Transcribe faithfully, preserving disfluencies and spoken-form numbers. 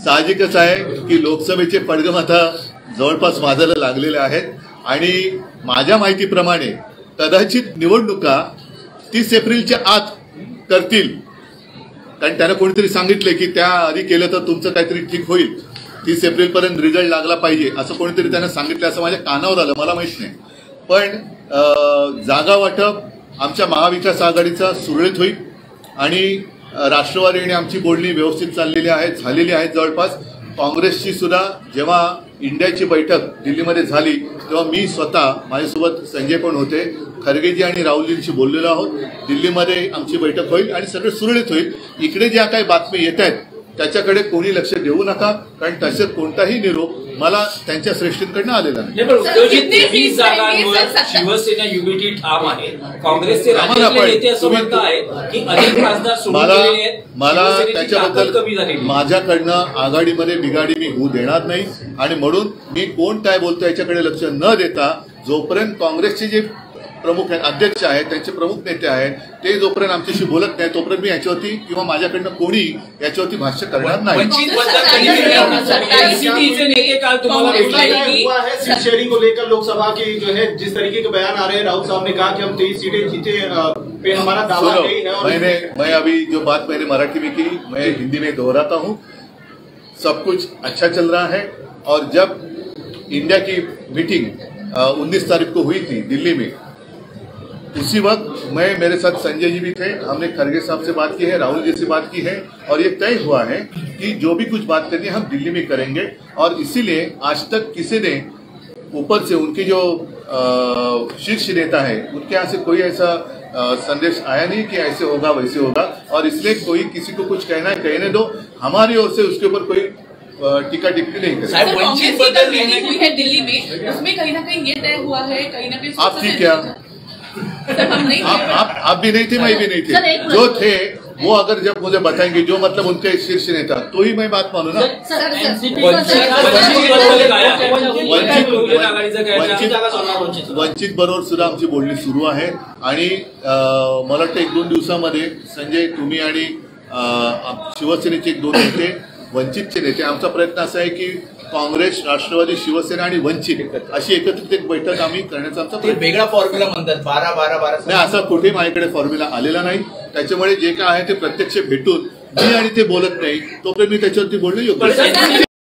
साहजिकच आहे की लोकसभेचे पडघम आता जवळपास वाजायला लागलेले आहेत आणि माझ्या माहितीप्रमाणे कदाचित निवडणुका तीस एप्रिलच्या आत करतील, कारण त्यानं कोणीतरी सांगितले की त्या आधी केलं तर तुमचं काहीतरी ठीक होईल, तीस एप्रिल पर्यंत रिझल्ट लागला पाहिजे असं कोणीतरी त्यानं सांगितलं, असं माझ्या कानावर आलं, मला माहित नाही. पण जागा वाटप आमच्या महाविकास आघाडीचा सुरळीत होईल आणि राष्ट्रवादी आणि आमची बोलणी व्यवस्थित चाललेली आहे झालेली आहे. जवळपास काँग्रेसची सुद्धा जेव्हा इंडियाची बैठक दिल्लीमध्ये झाली तेव्हा मी स्वतः माझ्यासोबत संजय पण होते, खरगेजी आणि राहुलजींशी बोललेलो आहोत. दिल्लीमध्ये आमची बैठक होईल आणि सगळं सुरळीत होईल. इकडे ज्या काही बातम्या येत आहेत त्याच्याकडे कोणी लक्ष देऊ नका, कारण तसं कोणताही निरोप मला त्यांच्या श्रेष्ठींकडनं आलेला नाही. शिवसेना युनिटी ठाम आहे, काँग्रेसचे नेते असं म्हणत आहेत की अनेक खासदार सोडून गेलेले आहेत, मला त्याच्याबद्दल माझ्याकडनं आघाडीमध्ये बिघाडी मी होऊ देणार नाही आणि म्हणून मी कोण काय बोलतो याच्याकडे लक्ष न देता जोपर्यंत काँग्रेसचे जे प्रमुख अध्यक्ष आहेत, त्यांचे प्रमुख नेते आहेत, ते जोपर्यंत आमच्याशी बोलत नाही तोपर्यंत मी याच्यावरती किंवा माझ्याकडनं कोणी याच्यावरती भाष्य करणार नाही. शेयरिंग को लेकर लोकसभा की जो है जिस तरीके के बयान आ रहे हैं, राहुल साहब ने कहा कि हम तेईस सीटें जीते पे हमारा दावा नहीं है. मैंने मैं अभी जो बात मैंने मराठी में की मैं हिंदी में दोहराता हूँ. सब कुछ अच्छा चल रहा है और जब इंडिया की मीटिंग उन्नीस तारीख को हुई थी दिल्ली में, उसी वक्त मैं मेरे साथ संजय जी भी थे, हमने खरगे साहब से बात की है, राहुल जी से बात की है और ये तय हुआ है कि जो भी कुछ बात करनी है हम दिल्ली में करेंगे. और इसीलिए आज तक किसी ने ऊपर से उनके जो शीर्ष नेता है उनके यहाँ से कोई ऐसा आ, संदेश आया नहीं कि ऐसे होगा वैसे होगा, और इसलिए कोई किसी को कुछ कहना है कहने दो, हमारी ओर से उसके ऊपर कोई टीका टिप्पणी नहीं करें. कांग्रेस की कल मीटिंग हुई है दिल्ली में, उसमें कहीं ना कहीं ये तय हुआ है, कहीं ना कहीं आप थी क्या? हम नहीं आप, आप आप भी नहीं थे, मैं भी नहीं थे. जो थे वो अगर जब मुझे बताएंगे जो मतलब उनके शीर्ष नेता, तो ही मैं बात मानू ना. वंचित बरोबर सुद्धा आमची बोलणी सुरू आहे आणि मला वाटतं एक दोन दिवसामध्ये संजय तुम्ही आणि शिवसेनेचे एक दोन नेते, वंचितचे नेते, आमचा प्रयत्न असा आहे की काँग्रेस, राष्ट्रवादी, शिवसेना आणि वंचित अशी एकत्रित एक बैठक आम्ही करण्याचा आमचा वेगळा फॉर्म्युला म्हणतात बारा बारा बारा नाही, असा कुठेही माझ्याकडे फॉर्म्युला आलेला नाही. त्याच्यामुळे जे काय आहे ते प्रत्यक्ष भेटून मी आणि ते बोलत नाही तोपर्यंत मी त्याच्यावरती बोलणं योग्य.